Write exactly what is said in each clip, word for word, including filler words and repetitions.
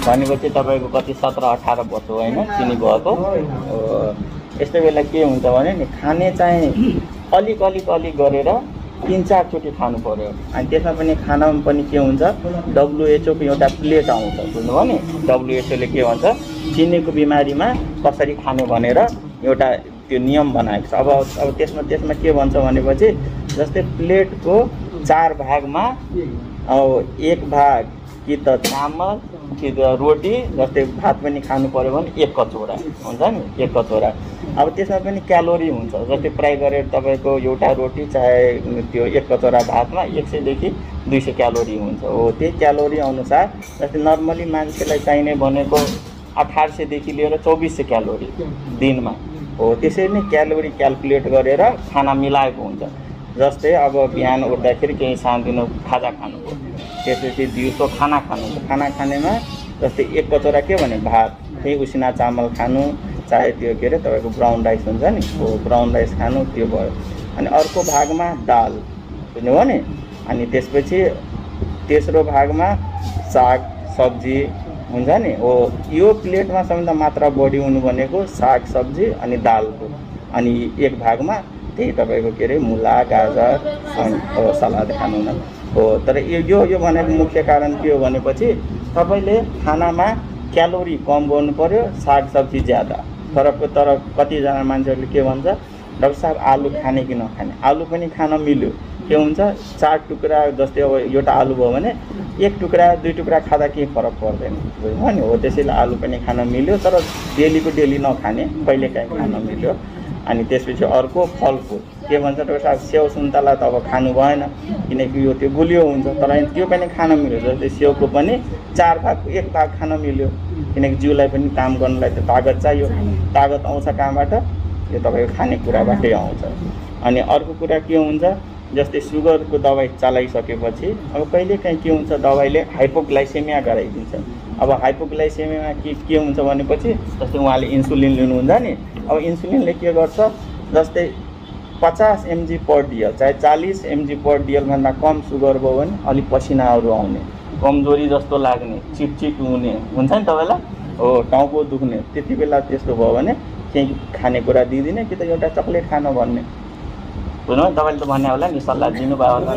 भनेपछि तपाईँको कति सत्र अठार वर्ष होइन चिनी भएको। यस्तो बेला के हुन्छ भने नि खाने चाहिँ अलिक अलिक अलिक गरेर तीन चारचोटि खानु पर्यो। अनि त्यसमा पनि खानामा पनि के हुन्छ डब्लुएचओको एउटा प्लेट आउँछ बुझ्नुभयो नि। डब्लुएचओले के भन्छ चिनीको बिमारीमा कसरी खाने भनेर एउटा त्यो नियम बनाएको छ। अब अब त्यसमा त्यसमा के भन्छ भनेपछि जस्तै प्लेटको चार भागमा अब एक भाग कि त चामल कि त रोटी, जस्तै भात पनि खानु पर्यो भने एक कचौरा हुन्छ नि, एक कचौरा। अब त्यसमा पनि क्यालोरी हुन्छ। जस्तै प्राय गरेर तपाईँको एउटा रोटी चाहे त्यो एक कचौरा भातमा एक सयदेखि दुई सय क्यालोरी हुन्छ। हो त्यही क्यालोरी अनुसार जस्तै नर्मली मान्छेलाई चाहिने भनेको अठार सयदेखि लिएर चौबिस सय क्यालोरी दिनमा हो। त्यसरी नै क्यालोरी क्यालकुलेट गरेर खाना मिलाएको हुन्छ। जस्तै अब बिहान उठ्दाखेरि केही सानोतिनो खाजा खानुभयो, त्यसपछि दिउँसो खाना खानु। खाना खानेमा जस्तै एक कचौरा के भने भात, त्यही उसिना चामल खानु, चाहे त्यो के अरे तपाईँको ब्राउन राइस हुन्छ नि हो ब्राउन राइस खानु, त्यो भयो। अनि अर्को भागमा दाल बुझ्नुभयो नि। अनि त्यसपछि तेस्रो भागमा साग सब्जी हुन्छ नि हो। यो प्लेटमा सबैभन्दा मात्रा बढी हुनु भनेको साग सब्जी अनि दालको। अनि एक भागमा त्यही तपाईँको के अरे मुला गाजर सलाद खानु न हो। तर यो यो भनेको मुख्य कारण के हो भनेपछि तपाईँले खानामा क्यालोरी कम गर्नु पर्यो, साग सब्जी ज्यादा। तर तर कतिजना मान्छेहरूले के भन्छ डाक्टर साहब आलु खाने कि नखाने। आलु पनि खान मिल्यो, के हुन्छ चार टुक्रा जस्तै अब एउटा आलु भयो भने एक टुक्रा दुई टुक्रा खाँदा केही फरक पर्दैन बुझ्नुभयो नि हो। त्यसैले आलु पनि खान मिल्यो, तर डेलीको डेली नखाने, कहिलेकाहीँ खान मिल्यो। अनि त्यसपछि अर्को फलफुल के भन्छ डाक्टर साहब स्याउ सुन्तला त अब खानु भएन किनकि यो त्यो गुलियो हुन्छ, तर त्यो पनि खान मिल्यो। जस्तै स्याउको पनि चार भाग एक भाग खान मिल्यो किनकि जिउलाई पनि काम गर्नलाई त तागत चाहियो। तागत आउँछ कहाँबाट? यो तपाईँको खानेकुराबाटै आउँछ। अनि अर्को कुरा के हुन्छ जस्तै सुगरको दबाई चलाइसकेपछि अब कहिलेकाहीँ के हुन्छ दबाईले हाइपोग्लाइसेमिया गराइदिन्छ। अब हाइपोग्लाइसेमियामा के के हुन्छ भनेपछि जस्तै उहाँले इन्सुलिन लिनुहुन्छ नि। अब इन्सुलिनले के गर्छ जस्तै पचास एमजी पर डिएल चाहे चालीस एमजी पर डिएलभन्दा कम सुगर भयो भने अलिक पसिनाहरू आउने, कमजोरी जस्तो लाग्ने, चिपचिप हुने हुन्छ नि तपाईँलाई हो, टाउको दुख्ने। त्यति बेला त्यस्तो भयो भने केही खानेकुरा दिइदिने कि त एउटा चक्लेट खान भन्ने बुझ्नु। तपाईँले त भन्ने होला नि, सल्लाह दिनुभयो होला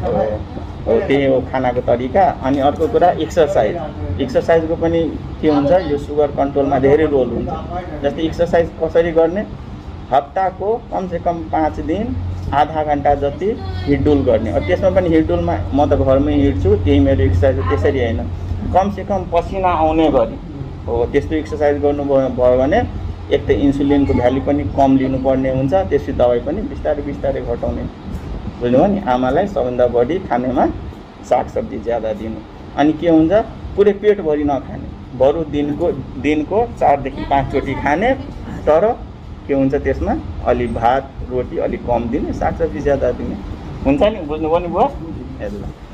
हो। त्यही हो खानाको तरिका। अनि अर्को कुरा एक्सर्साइज। एक्सर्साइजको पनि के हुन्छ यो सुगर कन्ट्रोलमा धेरै रोल हुन्छ। जस्तै एक्सर्साइज कसरी गर्ने हप्ताको कमसेकम पाँच दिन आधा घन्टा जति हिँडडुल गर्ने। अब त्यसमा पनि हिँडडुलमा म त घरमै हिँड्छु, त्यही मेरो एक्सर्साइज हो। त्यसरी होइन कमसेकम पसिना आउने गरी हो त्यस्तो एक्सर्साइज गर्नुभयो भयो भने एक त इन्सुलिनको भ्यालु पनि कम लिनुपर्ने हुन्छ, त्यसपछि दबाई पनि बिस्तारै बिस्तारै घटाउने बुझ्नुभयो नि। आमालाई सबभन्दा बढी खानेमा सागसब्जी ज्यादा दिनु। अनि के हुन्छ पुरै पेटभरि नखाने, बरु दिनको दिनको चारदेखि पाँचचोटि खाने, तर के हुन्छ त्यसमा अलि भात रोटी अलिक कम दिने, सागसब्जी ज्यादा दिने हुन्छ नि बुझ्नुभयो नि बुवा।